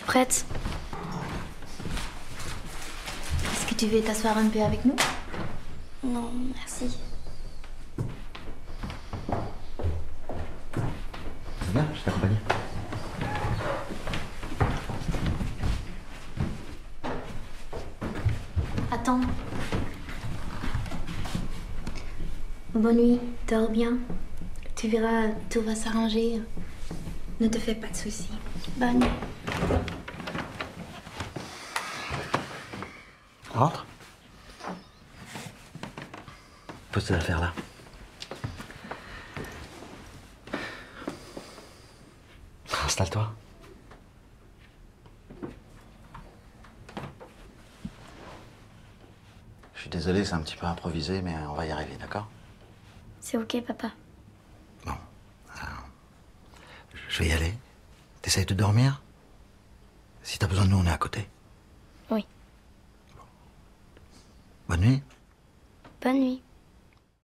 prête. Est-ce que tu veux t'asseoir un peu avec nous? Non, merci. Viens, je t'accompagne. Attends. Bonne nuit, dors bien. Tu verras, tout va s'arranger. Ne te fais pas de soucis. Bonne nuit. Rentre. Pose tes affaires là. Installe-toi. Je suis désolé, c'est un petit peu improvisé, mais on va y arriver, d'accord? C'est ok, papa. Bon. Alors, je vais y aller. T'essayes de dormir? Si t'as besoin de nous, on est à côté. Oui. Bonne nuit. Bonne nuit.